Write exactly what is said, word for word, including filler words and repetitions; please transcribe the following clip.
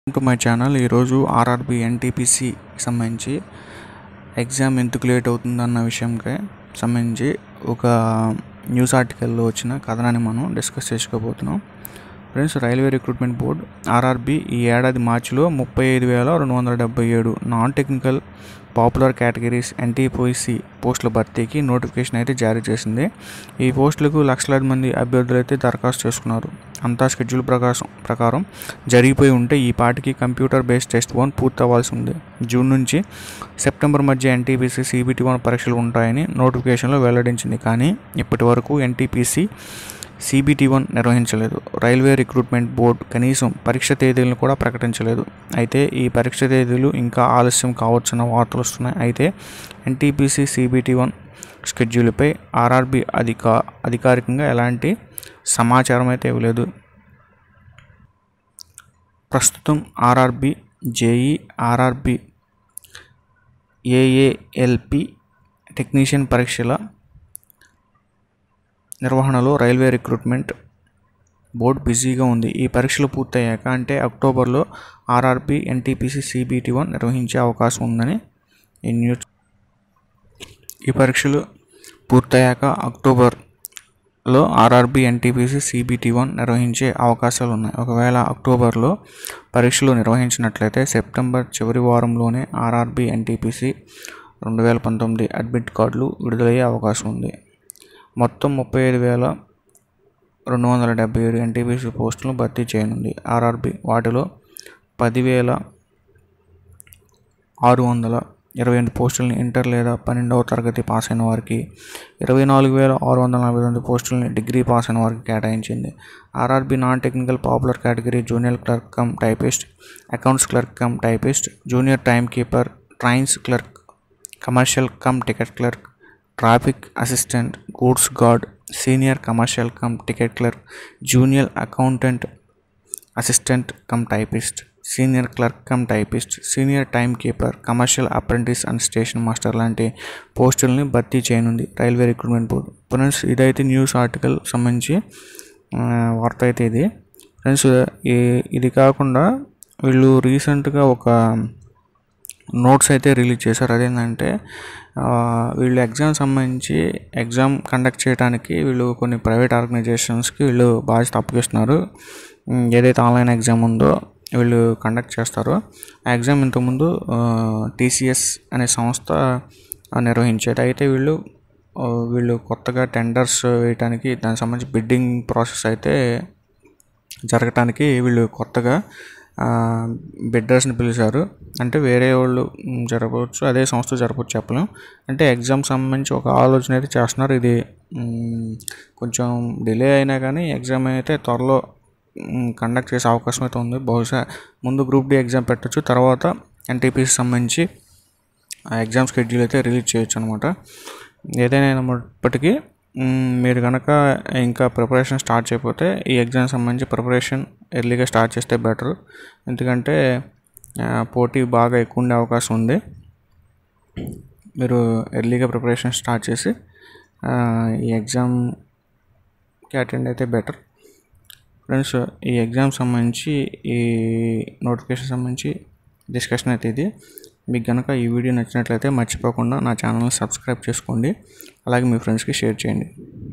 To my channel. ఈరోజు RRB NTPC సంబంధించి exam ఎందుకు లేట్ అవుతుందన్న విషయంకి సంబంధించి ఒక న్యూస్ ఆర్టికల్లో వచ్చిన కథనాన్ని మనం డిస్కస్ చేసుకోబోతున్నాం. Friends, railway recruitment board RRB ఈ ఏడాది మార్చిలో ముప్పై ఐదు వేల రెండు వందల డెబ్బై ఏడు non technical popular categories NTPC పోస్టుల భర్తీకి నోటిఫికేషన్ అయితే జారీ చేసింది. ఈ పోస్టులకు లక్షలాది మంది అభ్యర్థులు అయితే దరఖాస్తు చేసుకున్నారు. అంతా షెడ్యూల్ ప్రకాశం ప్రకారం జరిగిపోయి ఉంటే ఈ పాటికి కంప్యూటర్ బేస్డ్ టెస్ట్ వన్ పూర్తి అవ్వాల్సి ఉంది. జూన్ నుంచి సెప్టెంబర్ మధ్య ఎన్టీపీసీ సీబీటీ వన్ పరీక్షలు ఉంటాయని నోటిఫికేషన్లో వెల్లడించింది. కానీ ఇప్పటి వరకు ఎన్టీపీసీ సీబీటీ వన్ నిర్వహించలేదు. రైల్వే రిక్రూట్మెంట్ బోర్డు కనీసం పరీక్ష తేదీలను కూడా ప్రకటించలేదు. అయితే ఈ పరీక్ష తేదీలు ఇంకా ఆలస్యం కావచ్చన్న వార్తలు వస్తున్నాయి. అయితే ఎన్టీపీసీ సీబీటీ వన్ షెడ్యూల్పై ఆర్ఆర్బి అధికా అధికారికంగా ఎలాంటి సమాచారం అయితే ఇవ్వలేదు. ప్రస్తుతం RRB, JE, RRB, AALP technician పరీక్షల నిర్వహణలో రైల్వే రిక్రూట్మెంట్ బోర్డు బిజీగా ఉంది. ఈ పరీక్షలు పూర్తయ్యాక అంటే అక్టోబర్లో ఆర్ఆర్బి ఎన్టీపీసీ సీబీటీ వన్ నిర్వహించే అవకాశం ఉందని ఈ న్యూస్ ఈ పరీక్షలు పూర్తయ్యాక అక్టోబర్లో ఆర్ఆర్బి ఎన్టీపీసీ సీబీటీ వన్ నిర్వహించే అవకాశాలు ఉన్నాయి. ఒకవేళ అక్టోబర్లో పరీక్షలు నిర్వహించినట్లయితే సెప్టెంబర్ చివరి వారంలోనే ఆర్ఆర్బి ఎన్టీపీసీ రెండు వేల పంతొమ్మిది అడ్మిట్ కార్డులు విడుదలయ్యే అవకాశం ఉంది. మొత్తం ముప్పై ఐదు వేల రెండు వందల డెబ్బై ఏడు ఎన్టీపీసీ పోస్టులను భర్తీ చేయనుంది ఆర్ఆర్బి. వాటిలో పదివేల ఆరు వందల ఇరవై ఎనిమిది పోస్టులని ఇంటర్ లేదా పన్నెండవ తరగతి పాస్ అయిన వారికి, ఇరవై నాలుగు వేల ఆరు వందల నలభై తొమ్మిది పోస్టులని డిగ్రీ పాస్ అయిన వారికి కేటాయించింది. RRB non technical popular category junior clerk cum typist, accounts clerk cum typist, junior time keeper, trains clerk, commercial cum ticket clerk, traffic assistant, goods guard, senior commercial cum ticket clerk, junior accountant assistant cum typist, senior clerk cum typist, senior time keeper, commercial apprentice and station master లాంటి పోస్టులని భర్తీ చేయనుంది railway recruitment board. Friends, ఇదైతే news article సంబంధించి వార్త అయితే ఇది. Friends, ఇది కాకుండా వీళ్ళు రీసెంట్గా ఒక నోట్స్ అయితే రిలీజ్ చేశారు. అదేంటంటే వీళ్ళు ఎగ్జామ్ సంబంధించి ఎగ్జామ్ కండక్ట్ చేయడానికి వీళ్ళు కొన్ని ప్రైవేట్ ఆర్గనైజేషన్స్కి వీళ్ళు బాధ్యత అప్పగిస్తున్నారు. ఏదైతే ఆన్లైన్ ఎగ్జామ్ ఉందో వీళ్ళు కండక్ట్ చేస్తారో ఆ ఎగ్జామ్ ఇంతకుముందు టీసీఎస్ అనే సంస్థ నిర్వహించేది. అయితే వీళ్ళు వీళ్ళు కొత్తగా టెండర్స్ వేయడానికి దానికి సంబంధించి బిడ్డింగ్ ప్రాసెస్ అయితే జరగటానికి వీళ్ళు కొత్తగా బిడ్డర్స్ని పిలిచారు. అంటే వేరే వాళ్ళు జరగవచ్చు, అదే సంస్థ జరగవచ్చు చెప్పలేం. అంటే ఎగ్జామ్ సంబంధించి ఒక ఆలోచన అయితే చేస్తున్నారు. ఇది కొంచెం డిలే అయినా కానీ ఎగ్జామ్ అయితే త్వరలో కండక్ట్ చేసే అవకాశం అయితే ఉంది. బహుశా ముందు గ్రూప్ డి ఎగ్జామ్ పెట్టచ్చు, తర్వాత ఎన్టీపీసీ సంబంధించి ఆ ఎగ్జామ్ షెడ్యూల్ అయితే రిలీజ్ చేయొచ్చు అనమాట. ఏదైనా ఇప్పటికీ మీరు కనుక ఇంకా ప్రిపరేషన్ స్టార్ట్ చేయకపోతే ఈ ఎగ్జామ్ సంబంధించి ప్రిపరేషన్ ఎర్లీగా స్టార్ట్ చేస్తే బెటర్. ఎందుకంటే పోటీ బాగా ఎక్కువ ఉండే అవకాశం ఉంది. మీరు ఎర్లీగా ప్రిపరేషన్ స్టార్ట్ చేసి ఈ ఎగ్జామ్కి అటెండ్ అయితే బెటర్. ఫ్రెండ్స్, ఈ ఎగ్జామ్ సంబంధించి ఈ నోటిఫికేషన్ సంబంధించి డిస్కషన్ అయితే ఇది. మీకు కనుక ఈ వీడియో నచ్చినట్లయితే మర్చిపోకుండా నా ఛానల్ని సబ్స్క్రైబ్ చేసుకోండి. అలాగే మీ ఫ్రెండ్స్కి షేర్ చేయండి.